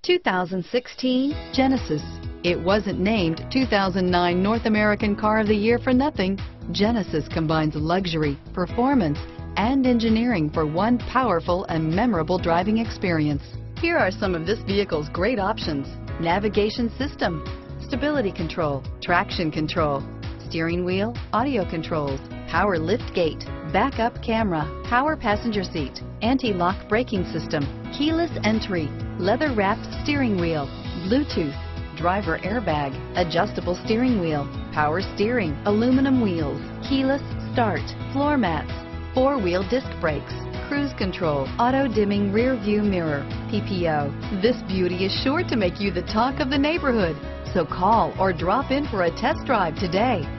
2016 Genesis. It wasn't named 2009 North American Car of the Year for nothing. Genesis combines luxury, performance, and engineering for one powerful and memorable driving experience. Here are some of this vehicle's great options: navigation system, stability control, traction control, steering wheel audio controls, power lift gate, backup camera, power passenger seat, anti-lock braking system, keyless entry, leather-wrapped steering wheel, Bluetooth, driver airbag, adjustable steering wheel, power steering, aluminum wheels, keyless start, floor mats, four-wheel disc brakes, cruise control, auto-dimming rear view mirror, PPO. This beauty is sure to make you the talk of the neighborhood. So call or drop in for a test drive today.